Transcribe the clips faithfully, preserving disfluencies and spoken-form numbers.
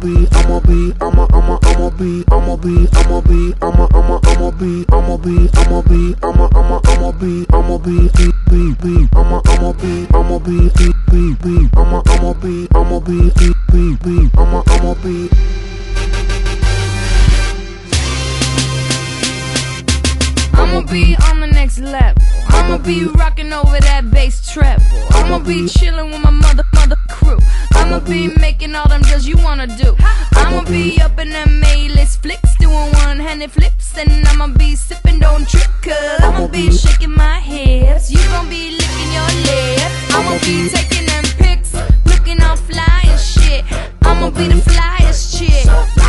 be, I'ma be, I'ma, I'ma, I'ma be, I'ma be, I'ma be, I'ma, I'ma, I'ma be, I'ma be, I'ma be, I'ma, I'ma, I'ma be, I'ma be, be, be, be, I'ma, I'ma be, I'ma be, be, be, be, I'ma, I'ma be, I'ma be, be, be, be, I'ma, I'ma be. I'ma be on the next level. I'ma be rocking over that bass treble. I'ma be chilling with my mother, mother crew. I'ma be making all them deals you wanna do. I'ma be up in them A-list flicks, doing one-handed flips, and I'ma be sipping, don't trip, cause I'ma be shaking my hips. You gon' be licking your lips. I'ma be taking them pics, looking all fly and shit. I'ma be the flyest chick.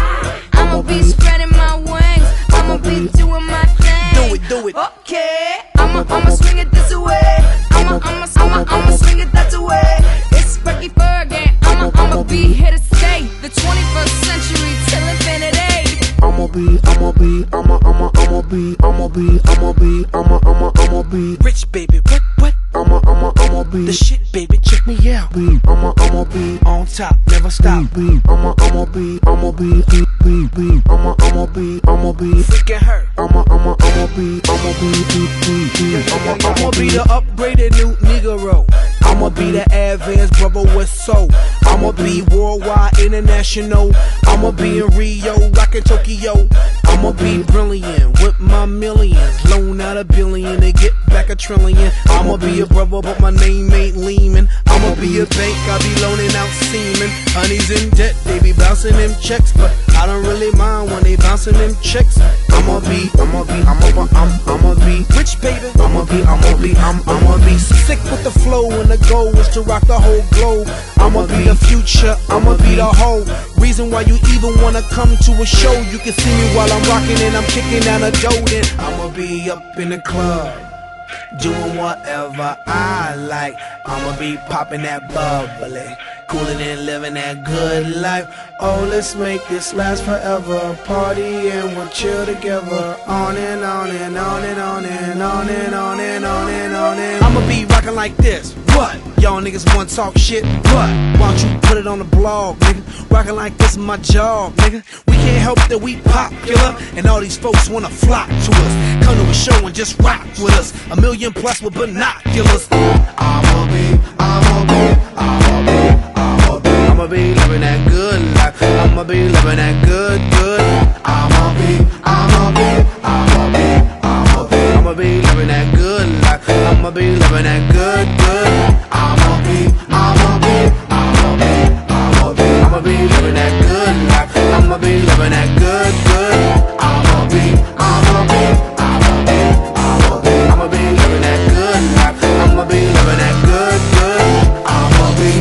I'ma be spreading my wings. I'ma be doing my thing. Do it, do it. Okay, I'ma, I'ma swing it this way. I'ma, I'ma, I'ma, I'ma swing it that way. It's Sparky Fergie. I'ma, I'ma be here to stay. The twenty-first century till infinity. I'ma be, I'ma be, I'ma, I'ma, I'ma be, I'ma be, I'ma be, I'ma, I'ma, I'ma be Rich, baby, what, what? I'ma, I'ma, I'ma be The shit, baby, check me out. Be, I'ma, I'ma be On top, never stop. Be, I'ma, I'ma be, I'ma be, be, be, be, I'ma, I'ma be, I'ma be Freaking her. I'ma, I'ma, I'ma be, I'ma be, be, be, be, I'ma, I'ma I'ma be be the upgraded new Negro. I'ma be the advanced brother with soul. I'ma be worldwide, international. I'ma be in Rio, rockin' Tokyo. I'ma be brilliant with my millions. Loan out a billion to get back a trillion. I'ma be a brother, but my name ain't Lehman. I'ma be a bank, I be loaning out semen. Honey's in debt, they be bouncing them checks, but I don't really mind when they bouncing them checks. I'ma be, I'ma be, I'ma be, I'm, I'ma be rich, baby. I'ma be, I'ma be, I'm, I'ma be sick with the flow, and the goal is to rock the whole globe. I'ma be the future, I'ma be the whole reason why you even wanna come to a show. You can see me while I'm rocking and I'm kicking down a dough. Then I'ma be up in the club, doing whatever I like. I'ma be popping that bubbly, cooling and living that good life. Oh, let's make this last forever. Party and we'll chill together. On and on and on and on and on and on and on and on and I'ma be rocking like this. What? Y'all niggas wanna talk shit? What? Why don't you put it on the blog, nigga? Rocking like this is my job, nigga. We can't help that we popular, and all these folks wanna flock to us. Come to a show and just rock with us. A million plus with binoculars. I'ma be, I'ma be, I'ma be, I'ma be, I'ma be living that good life. I'ma be living that good, good. I'ma be, I'ma be, I'ma be, I'ma be, I'ma be living that good life. I'ma be living that good, good. I'ma be, I'ma be, I'ma be, I'ma be, I'ma be living that good life. I'ma be living that good, good. I'ma be, I'ma be, I'ma be, I'ma be, I'ma be living that good life. I'ma be living that good, good. I'ma be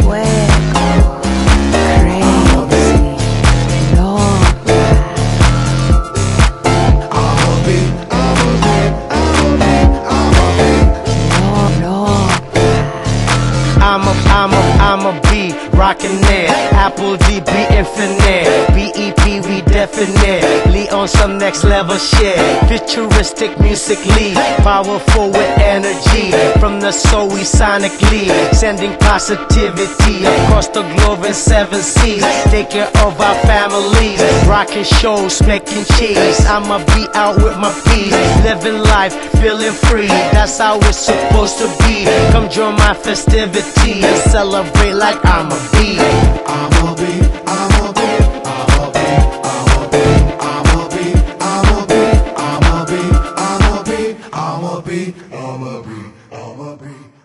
I'ma, I'ma, I'ma be rockin' it. Apple D B infinite. B E P we definitely on some next level shit. Futuristic musically, powerful with energy. From the soul we sonically sending positivity across the globe in seven seas. Take care of our families, rocking shows, making cheese. I'ma be out with my peace, living life, feeling free. That's how it's supposed to be. Come join my festivity and celebrate like I'm a bee. I'ma be, I'ma be, I'ma be, I'ma be, I'ma be, I'ma be, I'ma be, I'ma be, I'ma be, I'ma be, I'ma be.